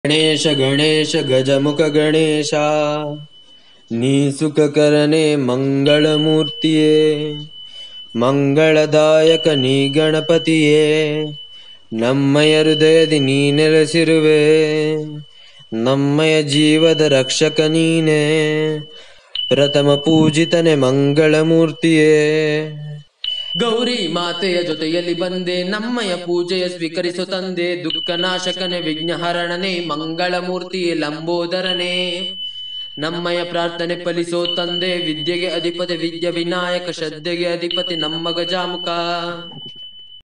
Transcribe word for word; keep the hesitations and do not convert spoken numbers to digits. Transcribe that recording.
गणेश गणेश गजमुख गणेशा नी सुख करने मंगलमूर्तिये ಮಂಗಳದಾಯಕ ನೀ ಗಣಪತಿಯೇ ನಮ್ಮಯ ಹೃದಯದಿ ನೀ ನೆಲೆಸಿರುವೆ ನಮ್ಮಯ ಜೀವದ ರಕ್ಷಕ ನೀನೇ ಪ್ರಥಮ ಪೂಜಿತನೆ ಮಂಗಳಮೂರ್ತಿಯೇ ಗೌರಿ ಮಾತೆಯ ಜೊತೆಯಲ್ಲಿ ಬಂದೆ ನಮ್ಮಯ ಪೂಜೆಯ ಸ್ವೀಕರಿಸು ತಂದೆ ದುಃಖ ನಾಶಕನೆ ವಿಘ್ನಹರಣನೆ ಮಂಗಳಮೂರ್ತಿಯೇ ಲಂಬೋದರನೇ ನಮ್ಮಯ ಪ್ರಾರ್ಥನೆ ಫಲಿಸೋ ತಂದೆ ವಿದ್ಯೆಗೆ ಅಧಿಪತಿ ವಿದ್ಯಾ ವಿನಾಯಕ ಶ್ರದ್ಧೆಗೆ ಅಧಿಪತಿ ನಮ್ಮ ಗಜಾಮುಖ